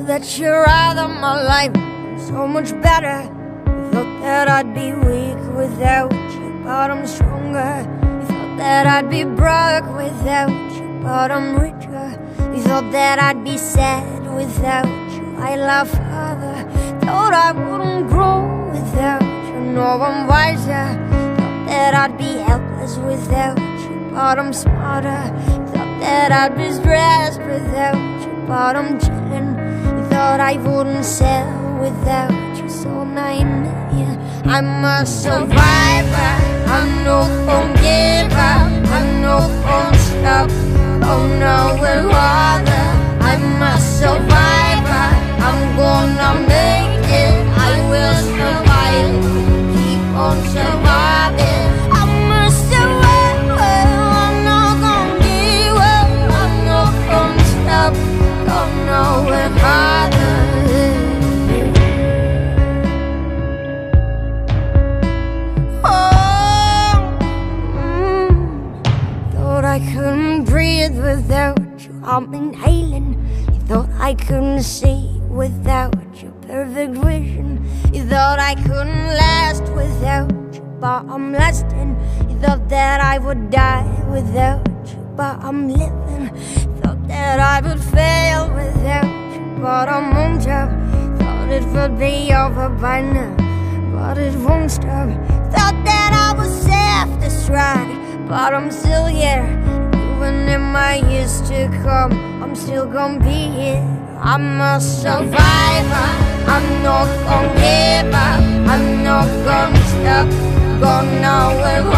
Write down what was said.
that you're out of my life, so much better. You thought that I'd be weak without you, but I'm stronger. You thought that I'd be broke without you, but I'm richer. You thought that I'd be sad without you, I laugh further. Thought I wouldn't grow without you, no, I'm wiser. Thought that I'd be helpless without you, but I'm smarter. Thought that I'd be stressed without you, but I'm chillin'. You thought I wouldn't sell without you, so now you know I'm a survivor. I'm no gon' give up, I'm no gon' stop. Oh no, we're other. I'm a survivor, I'm gonna make it. I will survive, keep on surviving. I'm a survivor, I'm not gonna give up, I'm not gonna stop. Oh no, we're harder. I couldn't breathe without you, I'm inhaling. You thought I couldn't see without your perfect vision. You thought I couldn't last without you, but I'm lasting. You thought that I would die without you, but I'm living. Thought that I would fail without you, but I'm on top. Thought it would be over by now, but it won't stop. Thought that I was self-destruct, but I'm still here. Even in my years to come, I'm still gonna be here. I'm a survivor, I'm not gonna give up, I'm not gonna stop. Gonna know where